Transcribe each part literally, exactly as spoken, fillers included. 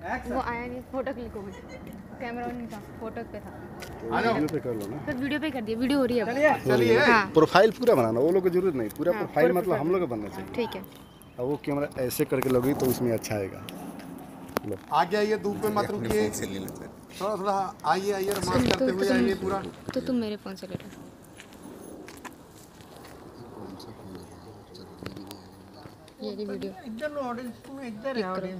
वो आया नहीं, फोटो क्लिक हो गई, कैमरा ऑन नहीं था, फोटो पे था। वीडियो पे कर लो ना। तो वीडियो पे कर दिया, वीडियो हो रही है अब। चलिए हाँ प्रोफाइल पूरा बनाना, वो लोग को जरूरत नहीं, पूरा हाँ, प्रोफाइल पूरा मतलब हम लोग का बनना चाहिए। ठीक है। अब वो कैमरा ऐसे करके लोगी तो उसमें अच्छा आएगा। आगे आइए, धूप में मत रुकिए, थोड़ा थोड़ा आइए आइए, रोमांस करते हुए आइए पूरा। तो तुम मेरे फोन से ले लो। ये रही वीडियो। इधर लो ऑडियंस, तुम इधर है ऑडियंस।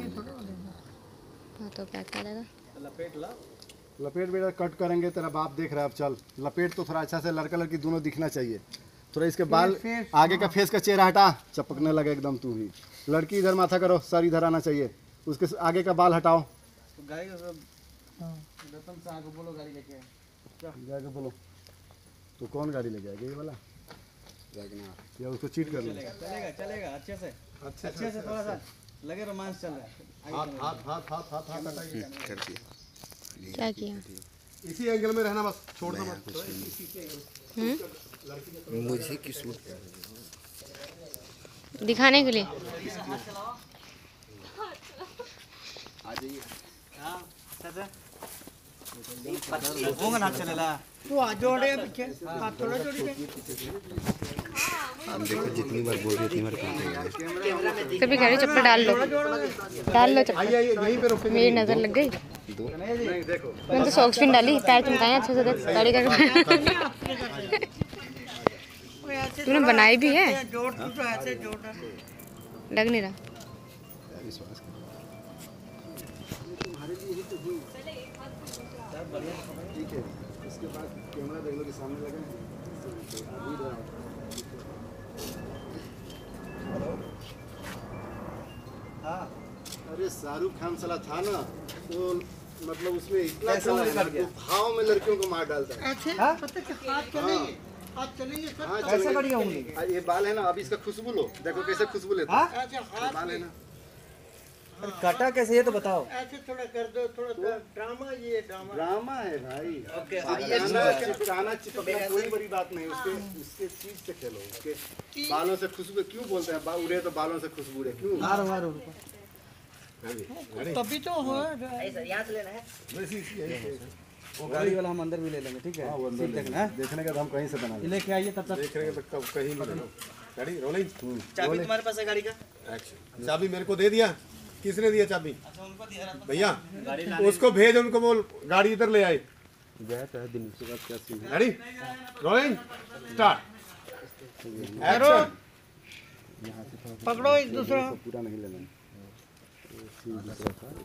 हाँ तो क्या क्या लगा? लपेट ला, लपेट बेटा कट करेंगे, तेरा बाप देख रहा है। अब चल लपेट तो थोड़ा अच्छा से, लड़का लड़की दोनों दिखना चाहिए। थोड़ा इसके बाल आगे का फेस का चेहरा हटा, चपकने लगे एकदम तू भी। लड़की इधर माथा करो, सर इधर आना चाहिए, उसके आगे का बाल हटाओ। गाड़ी बोलो, गाड़ी लेके जाके बोलो। तो कौन गाड़ी लेके आएगा? ये वाला या उसको चीट कर लो? चलेगा चलेगा अच्छे से, अच्छे अच्छे से थोड़ा सा लगे रोमांस चल रहा है। हाथ हाथ हाथ हाथ हाथ हाथ हटाइए। क्या किया? इसी एंगल में रहना, बस छोड़ना मत। मुझे की शूट दिखाने के लिए। आ जाइए। हां चाचा होगा ना, चलेला तू आ जोड़े पीछे, हाथ थोड़ा जोड़िए। हम देखो जितनी बार बोल रही उतनी बार काटेगा। कभी कह रही चप्पल डाल लो, डाल लो चप्पल। आइए आइए, यहीं पे रुके। मेरी नजर लग गई। नहीं देखो, मैंने तो सॉक्स पिन डाली, पैर चमकाए अच्छे से, देख गाड़ी का। तूने बनाई भी है? जोड़ तू तो ऐसे जोड़। लग नहीं रहा। ठीक है, इसके बाद कैमरा देख लो कि सामने लगे हैं। हां अरे शाहरुख खान साला था ना, तो मतलब उसमें इतना कैसा कला है ना, कर गया? तो भाव में लड़कियों को मार डालता है। ऐसे पता क्या हाथ चलेंगे, हाथ चलेंगे सर। हाँ, कैसे चलेंगे। बढ़िया होंगे? आ, ये बाल है ना, अभी इसका खुशबू लो, देखो कैसे खुशबू लेता है। ऐसे हाथ बाल है ना, अरे काटा कैसे ये तो बताओ। ऐसे थोड़ा कर दो, थोड़ा ड्रामा, ये ड्रामा। ड्रामा है भाई। ओके, चिपकाना चिपकाना चिपकना कोई बड़ी बात नहीं, उसके उसके चीज से खेलो, उसके बालों से खुशबू। क्यों बोलते हैं बा उड़े तो बालों से खुशबू उड़े? क्यों? मारो मारो तभी तो हो। वो गाड़ी वाला हम अंदर भी ले लेंगे, ठीक है? हाँ, वो अंदर सीट ले देखना लेंगे। देखने का तो हम कहीं से बना ये लेंगे। लेके आइए तब तक। देख रहे हैं तो कब कहीं नहीं रहना। गाड़ी रोलिंग। चाबी तुम्हारे पास है गाड़ी का? एक्शन। चाबी मेरे को दे दिया, किसने दिया चाबी? अच्छा उनको दिया ना भैया उसको भेज, उनको बोल गाड़ी इधर ले आए। गया था दिन के बाद क्या scene? Ready, rolling start, action. पकड़ो एक दूसरा। पूरा नहीं लेना, सीन दूसरा था।